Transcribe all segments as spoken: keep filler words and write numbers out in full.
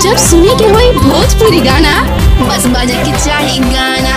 जब सुने के होई भोजपुरी गाना बस बजे के चाही गाना।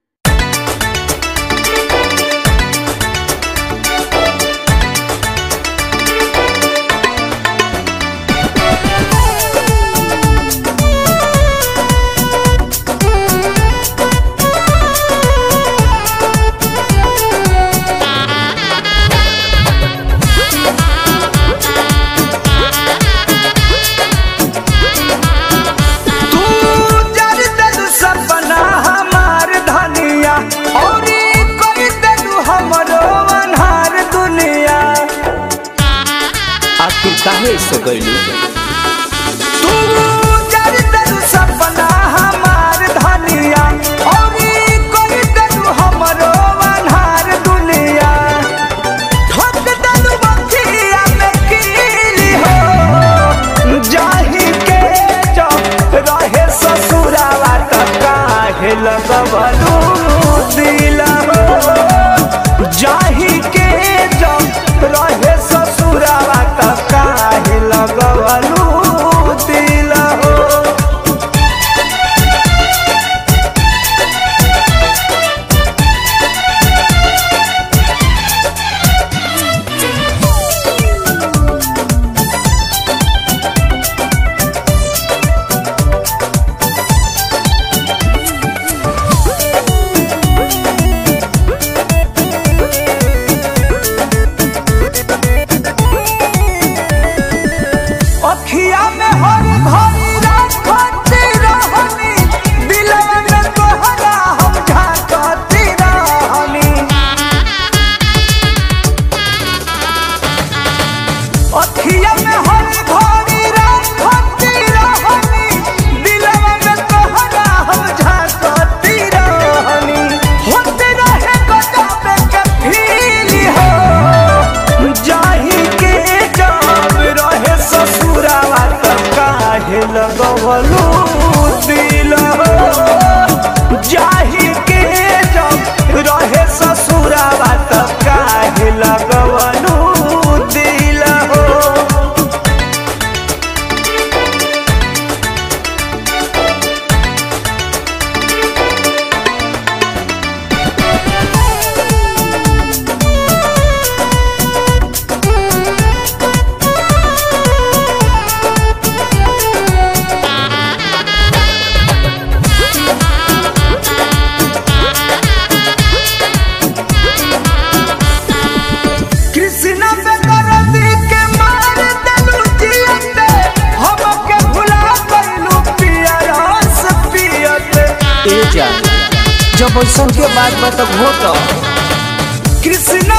काहे से गइलू तू जर दर सपना हमार धनिया और कोई दर हमरो अनहार दुनिया ठोक दर बखिया में कीली हो जाही के जो रहे ससुरावा त काहे लगवलू दिल हो जाही के जो रहे ससुरावा त काहे लगवलू दिल हो। अखिया में हर घड़ी राखती रहनी दिलवा में तोहरा हम झांकती रहनी अखिया में हर घड़ी राखती रहनी दिलवा में तोहरा हम झांकती रहनी होते रहे गजब के फील हो जाही के जब रहे ससुरावा त काहे लगवलू दिल हो जाही के जब रहे ससुरावा त काहे लगवलू दिल हो। कृष्णा पे दर्दी के मार देलू जियते हमके भुला गइलू पिया रस पियते ए जा जब ऐसन के बात बता घोट कृष्णा